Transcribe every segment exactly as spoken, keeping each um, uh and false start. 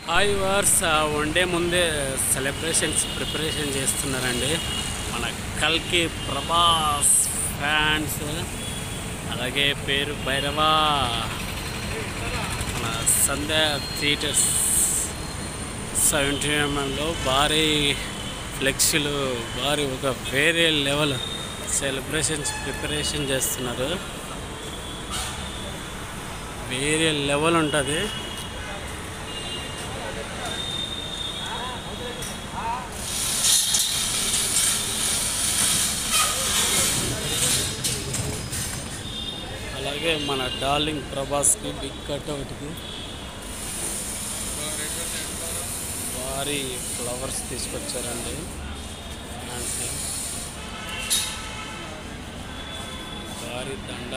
Hi వర్స్ one day ముందే celebrations preparation చేస్తున్నారండి మన కల్కి ప్రభాస్ ఫ్యాన్స్. అలాగే పేరు భైరవా మన సంధ్య థియేటర్స్ సెవెంటీ ఎంఎంలో భారీ ఫ్లెక్సీలు భారీ ఒక వేరే లెవెల్ సెలబ్రేషన్స్ ప్రిపరేషన్ చేస్తున్నారు. వేరే లెవెల్ ఉంటుంది. అలాగే మన డార్లింగ్ ప్రభాస్కి బిగ్ కట్ ఒకటికి భారీ ఫ్లవర్స్ తీసుకొచ్చారండి ఫ్యాన్స్. భారీ దండ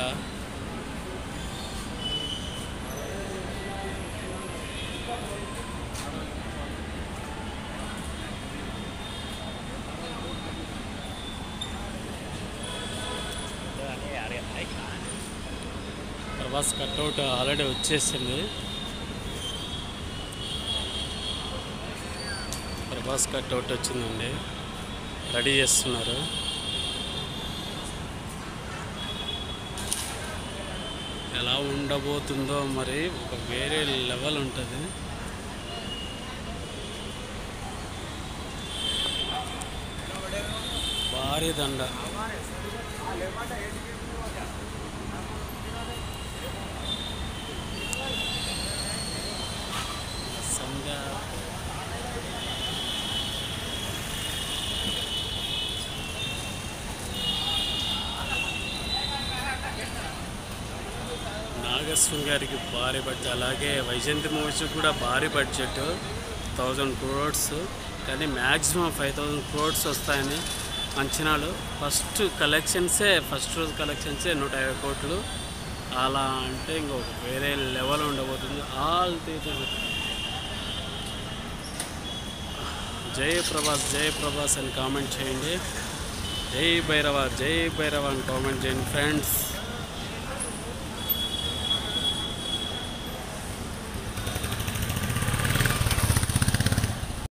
ప్రభాస్ కట్అవుట్ ఆల్రెడీ వచ్చేసింది. ప్రభాస్ కట్అవుట్ వచ్చిందండి, రెడీ చేస్తున్నారు. ఎలా ఉండబోతుందో మరి ఒక వేరే లెవెల్ ఉంటుంది. భారీ దండ సంధ్య నాగస్వామి గారికి భారీ బడ్జెట్, అలాగే వైజయంతి మూవీస్ కూడా భారీ బడ్జెట్ థౌజండ్ క్రోడ్స్, కానీ మ్యాక్సిమం ఫైవ్ థౌజండ్ క్రోడ్స్ వస్తాయని అంచనాలు. ఫస్ట్ కలెక్షన్సే ఫస్ట్ రోజు కలెక్షన్సే నూట యాభై కోట్లు. అలా అంటే ఇంకొక వేరే లెవెల్ ఉండబోతుంది. ఆల్ థియేటర్స్ జై ప్రభాస్ జై ప్రభాస్ అని కామెంట్ చేయండి. జై భైరవ జై భైరవ అని కామెంట్ చేయండి ఫ్రెండ్స్.